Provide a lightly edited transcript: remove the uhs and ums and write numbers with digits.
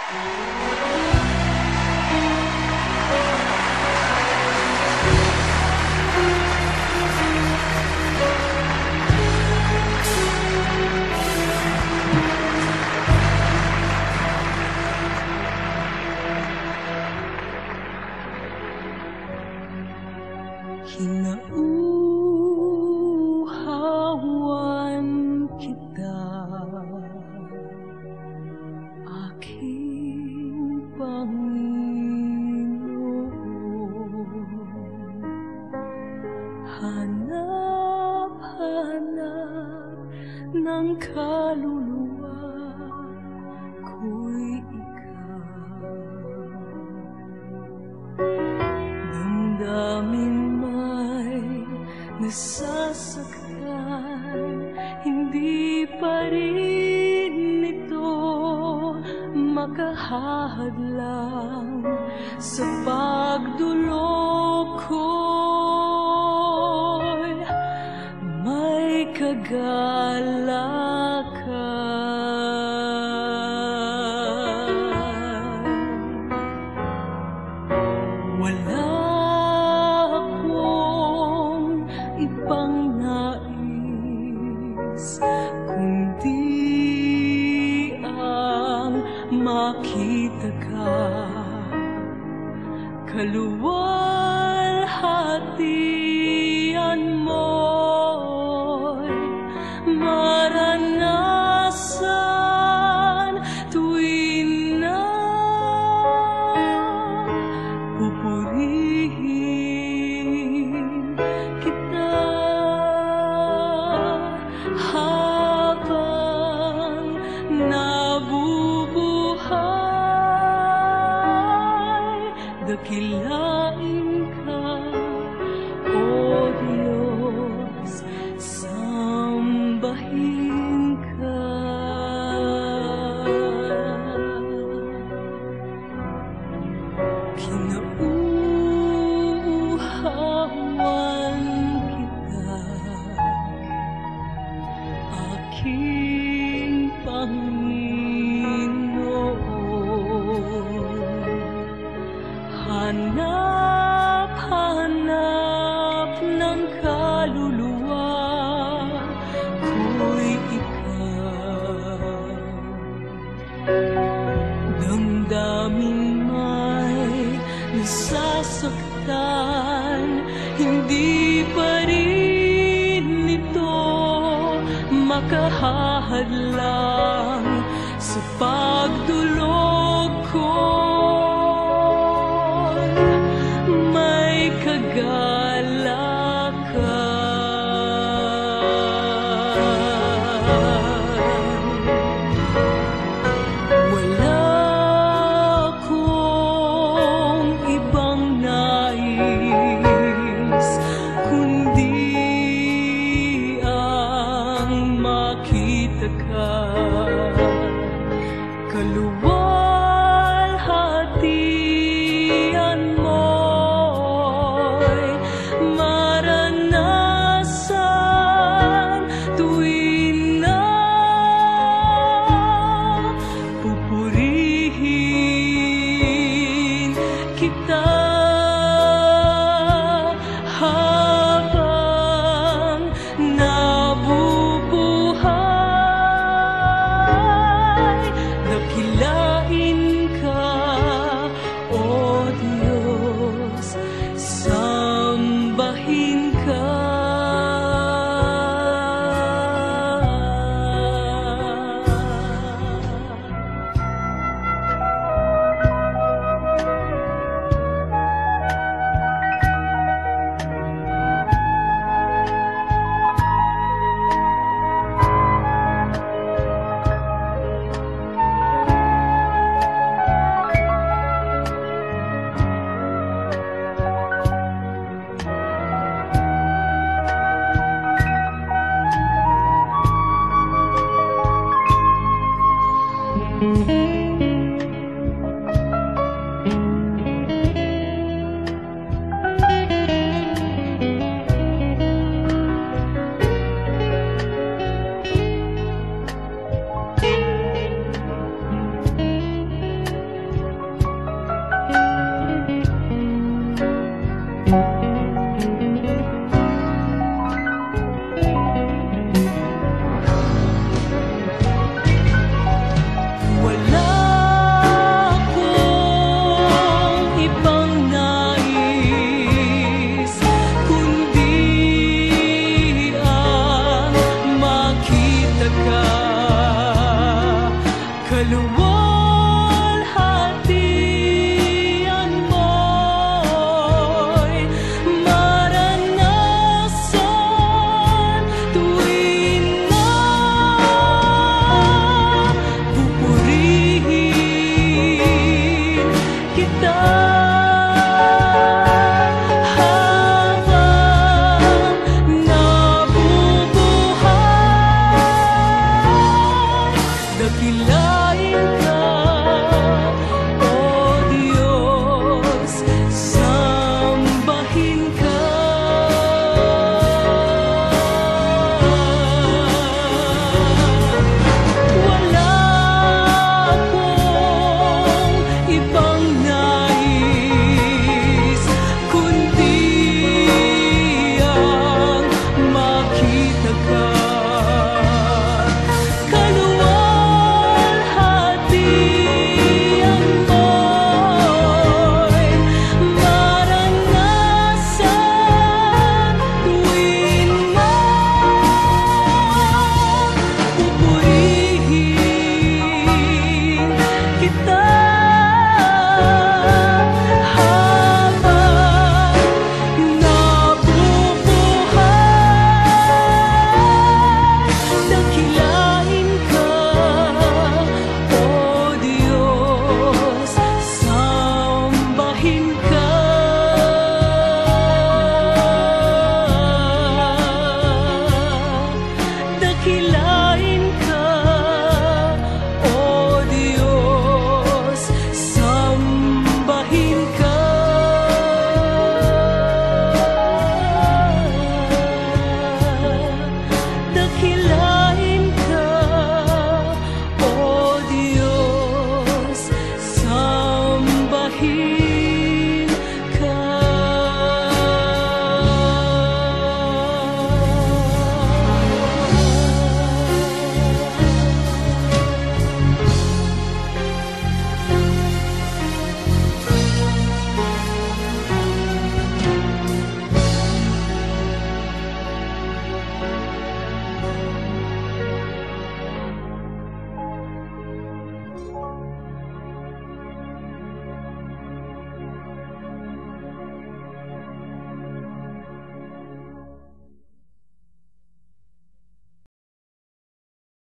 Hinauhawan kita, aking Panginoon. Hanap-hanap ng kaluluwa ko'y ikaw. Damdamin nasasaktan, hindi pa rin ito makahahadlang sa pagdulog ko'y may kagalakan. Wala ibang nais kundi ang makita ka, kaluwalhatian mo'y maranasan tuwing na pupurihin kita. Habang nabubuhay, dakilain ka, O Diyos, sambahin ka. Kinauuhawan kita, aking Panginoon. Hanap-hanap ng kaluluwa ko'y ikaw. Damdamin may nasasaktan, hindi pa rin ito makahahadlang sa pagdulog ko'y may kagalakan. Wala akong ibang nais kundi ang makita ka, kaluwalhatian mo'y maranasan tuwing na pupurihin kita. Habang nabubuhay, dakilain ka, O Diyos, sambahin ka. kaluluwa